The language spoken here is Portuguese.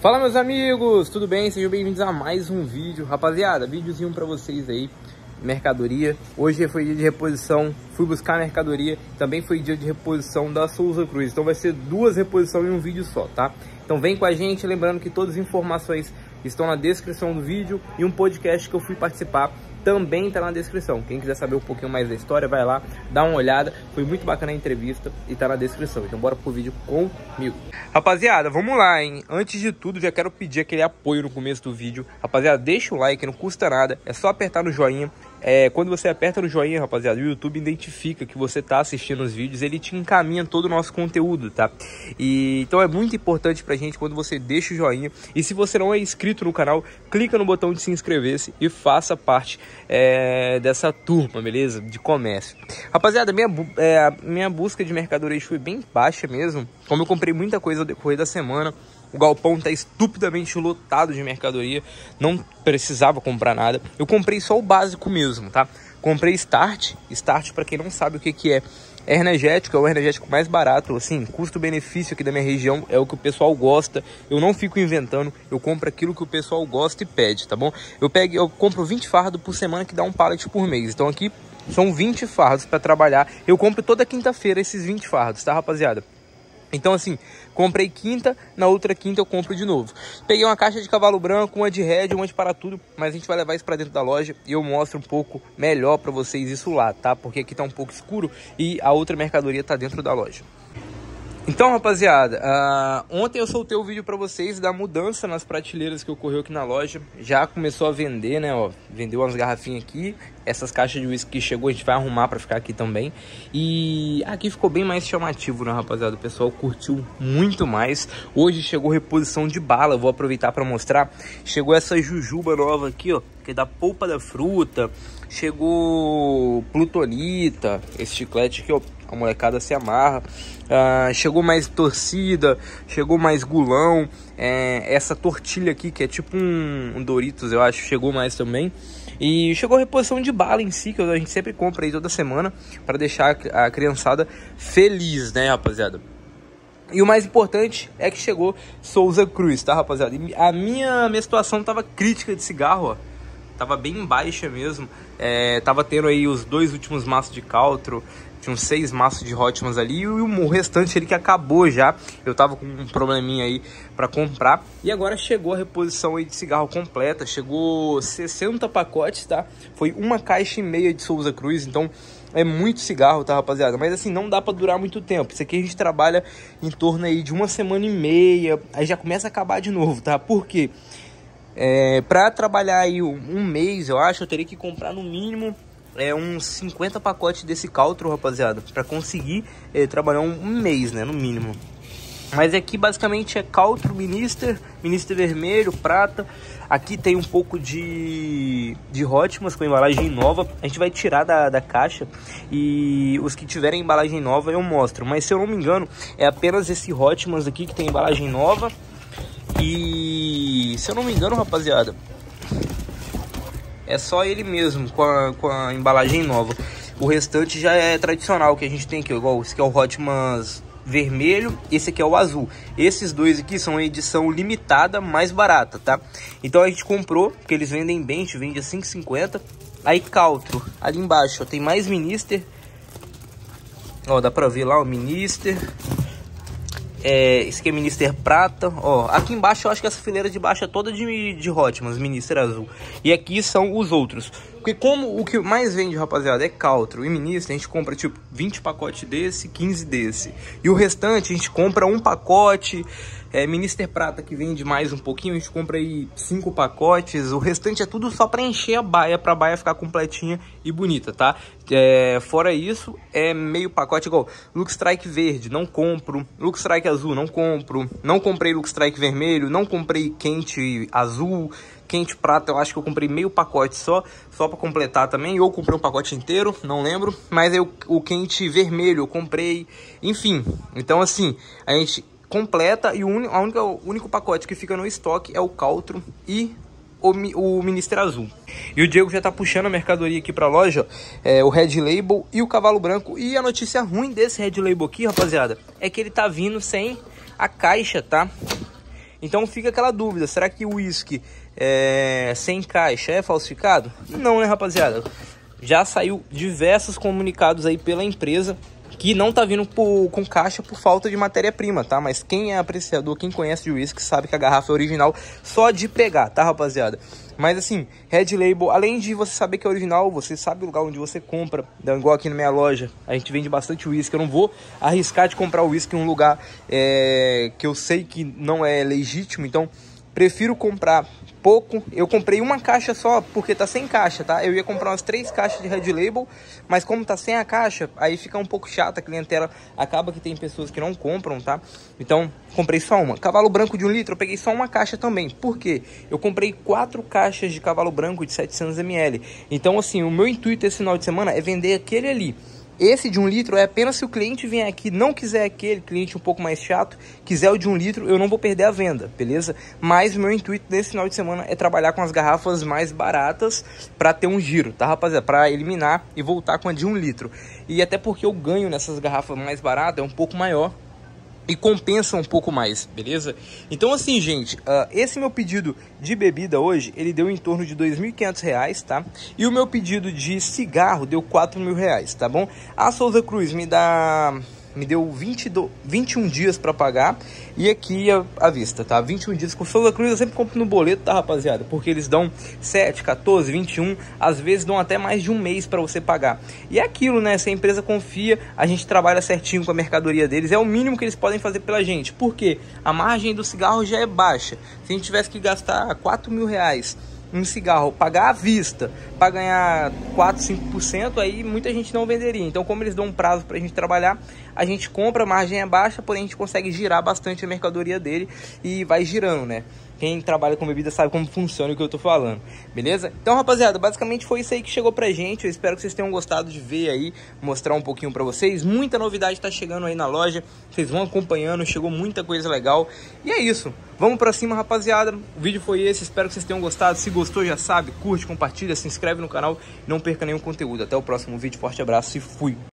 Fala meus amigos, tudo bem? Sejam bem-vindos a mais um vídeo. Rapaziada, videozinho pra vocês aí, mercadoria. Hoje foi dia de reposição, fui buscar mercadoria. Também foi dia de reposição da Souza Cruz. Então vai ser duas reposições em um vídeo só, tá? Então vem com a gente, lembrando que todas as informações estão na descrição do vídeo. E um podcast que eu fui participar também tá na descrição. Quem quiser saber um pouquinho mais da história, vai lá, dá uma olhada. Foi muito bacana a entrevista e tá na descrição. Então bora pro vídeo comigo. Rapaziada, vamos lá, hein? Antes de tudo, já quero pedir aquele apoio no começo do vídeo. Rapaziada, deixa o like, não custa nada. É só apertar no joinha. Quando você aperta no joinha, rapaziada, o YouTube identifica que você tá assistindo os vídeos, ele te encaminha todo o nosso conteúdo, tá? Então é muito importante pra gente quando você deixa o joinha. E se você não é inscrito no canal, clica no botão de se inscrever-se e faça parte dessa turma, beleza? De comércio. Rapaziada, minha busca de mercadoria foi bem baixa mesmo. Como eu comprei muita coisa ao decorrer da semana, o galpão tá estupidamente lotado de mercadoria, não precisava comprar nada. Eu comprei só o básico mesmo, tá? Comprei Start, pra quem não sabe o que é energético, é o energético mais barato, assim, custo-benefício aqui da minha região, é o que o pessoal gosta. Eu não fico inventando, eu compro aquilo que o pessoal gosta e pede, tá bom? Eu compro 20 fardos por semana, que dá um pallet por mês. Então aqui são 20 fardos para trabalhar. Eu compro toda quinta-feira esses 20 fardos, tá, rapaziada? Então assim, comprei quinta, na outra quinta eu compro de novo. Peguei uma caixa de cavalo branco, uma de Red, uma de para tudo, mas a gente vai levar isso para dentro da loja e eu mostro um pouco melhor para vocês isso lá, tá? Porque aqui tá um pouco escuro e a outra mercadoria tá dentro da loja. Então, rapaziada, ontem eu soltei o vídeo pra vocês da mudança nas prateleiras que ocorreu aqui na loja. Já começou a vender, né, ó, vendeu umas garrafinhas aqui. Essas caixas de uísque que chegou, a gente vai arrumar pra ficar aqui também. E aqui ficou bem mais chamativo, né, rapaziada? O pessoal curtiu muito mais. Hoje chegou reposição de bala, eu vou aproveitar pra mostrar. Chegou essa jujuba nova aqui, ó, que é da polpa da fruta. Chegou plutonita, esse chiclete aqui, ó, a molecada se amarra. Chegou mais torcida, chegou mais gulão. Essa tortilha aqui, que é tipo um Doritos, eu acho, chegou mais também. E chegou a reposição de bala em si, que a gente sempre compra aí toda semana, para deixar a criançada feliz, né, rapaziada? E o mais importante é que chegou Souza Cruz, tá, rapaziada? E a minha situação tava crítica de cigarro, ó. Tava bem baixa mesmo. Tava tendo aí os 2 últimos maços de Caltro. Tinha uns 6 maços de Hotmans ali. E o restante ali que acabou já. Eu tava com um probleminha aí pra comprar. E agora chegou a reposição aí de cigarro completa. Chegou 60 pacotes, tá? Foi uma caixa e meia de Souza Cruz. Então é muito cigarro, tá, rapaziada? Mas assim, não dá pra durar muito tempo. Isso aqui a gente trabalha em torno aí de uma semana e meia. Aí já começa a acabar de novo, tá? Por quê? Pra trabalhar aí um mês, eu acho, eu teria que comprar no mínimo uns 50 pacotes desse Caltro, rapaziada, pra conseguir trabalhar um mês, né, no mínimo. Mas aqui basicamente é Caltro, Minister vermelho, prata. Aqui tem um pouco de Hotmans com embalagem nova. A gente vai tirar da caixa e os que tiverem embalagem nova eu mostro. Mas se eu não me engano, é apenas esse Hotmans aqui que tem embalagem nova. E se eu não me engano, rapaziada, é só ele mesmo com a embalagem nova. O restante já é tradicional que a gente tem aqui, igual esse aqui é o Hotmans vermelho, esse aqui é o azul. Esses dois aqui são a edição limitada mais barata, tá? Então a gente comprou, porque eles vendem bem, a gente vende a 5,50. Aí Caltro, ali embaixo, ó, tem mais Minister. Ó, dá pra ver lá o Minister. Esse aqui é Minister prata, ó. Aqui embaixo eu acho que essa fileira de baixo é toda de Hotmans, Minister azul. E aqui são os outros. Porque como o que mais vende, rapaziada, é Caltro e Minister, a gente compra tipo 20 pacotes desse, 15 desse. E o restante a gente compra um pacote. Minister prata que vende mais um pouquinho, a gente compra aí 5 pacotes. O restante é tudo só para encher a baia, pra baia ficar completinha e bonita, tá? Fora isso, é meio pacote igual Lux Strike verde, não compro. Lux Strike azul, não compro. Não comprei Lux Strike vermelho, não comprei quente azul. Quente prata, eu acho que eu comprei meio pacote só para completar também. Ou comprei um pacote inteiro, não lembro. Mas aí o quente vermelho eu comprei. Enfim, então assim, a gente completa e o único pacote que fica no estoque é o Caltro e o Minister azul. E o Diego já tá puxando a mercadoria aqui pra loja, o Red Label e o Cavalo Branco. E a notícia ruim desse Red Label aqui, rapaziada, é que ele tá vindo sem a caixa, tá? Então fica aquela dúvida, será que o uísque sem caixa é falsificado? Não, né, rapaziada? Já saiu diversos comunicados aí pela empresa que não tá vindo com caixa por falta de matéria-prima, tá? Mas quem é apreciador, quem conhece de uísque, sabe que a garrafa é original só de pegar, tá, rapaziada? Mas assim, Red Label, além de você saber que é original, você sabe o lugar onde você compra. Então, igual aqui na minha loja, a gente vende bastante uísque. Eu não vou arriscar de comprar uísque em um lugar que eu sei que não é legítimo, então prefiro comprar pouco. Eu comprei uma caixa só porque tá sem caixa, tá? Eu ia comprar umas 3 caixas de Red Label, mas como tá sem a caixa, aí fica um pouco chato, a clientela acaba que tem pessoas que não compram, tá? Então, comprei só uma. Cavalo branco de 1 litro, eu peguei só uma caixa também. Por quê? Eu comprei 4 caixas de cavalo branco de 700 ml. Então, assim, o meu intuito esse final de semana é vender aquele ali. Esse de 1 litro é apenas se o cliente vier aqui, não quiser aquele cliente um pouco mais chato, quiser o de 1 litro, eu não vou perder a venda, beleza? Mas o meu intuito nesse final de semana é trabalhar com as garrafas mais baratas para ter um giro, tá, rapaziada? Para eliminar e voltar com a de 1 litro. E até porque o ganho nessas garrafas mais baratas é um pouco maior e compensa um pouco mais, beleza? Então assim, gente, esse meu pedido de bebida hoje, ele deu em torno de R$2.500, tá? E o meu pedido de cigarro deu R$4.000, tá bom? A Souza Cruz me deu 21 dias para pagar e aqui à vista, tá? 21 dias com Souza Cruz eu sempre compro no boleto, tá, rapaziada? Porque eles dão 7, 14, 21, às vezes dão até mais de um mês para você pagar. E é aquilo, né? Se a empresa confia, a gente trabalha certinho com a mercadoria deles, é o mínimo que eles podem fazer pela gente. Por quê? A margem do cigarro já é baixa. Se a gente tivesse que gastar R$4.000 um cigarro, pagar à vista para ganhar 4, 5%, aí muita gente não venderia. Então, como eles dão um prazo para a gente trabalhar, a gente compra, a margem é baixa, porém a gente consegue girar bastante a mercadoria dele e vai girando, né? Quem trabalha com bebida sabe como funciona o que eu tô falando, beleza? Então, rapaziada, basicamente foi isso aí que chegou pra gente. Eu espero que vocês tenham gostado de ver aí, mostrar um pouquinho pra vocês. Muita novidade tá chegando aí na loja, vocês vão acompanhando, chegou muita coisa legal. E é isso, vamos pra cima, rapaziada. O vídeo foi esse, espero que vocês tenham gostado. Se gostou, já sabe, curte, compartilha, se inscreve no canal e não perca nenhum conteúdo. Até o próximo vídeo, forte abraço e fui!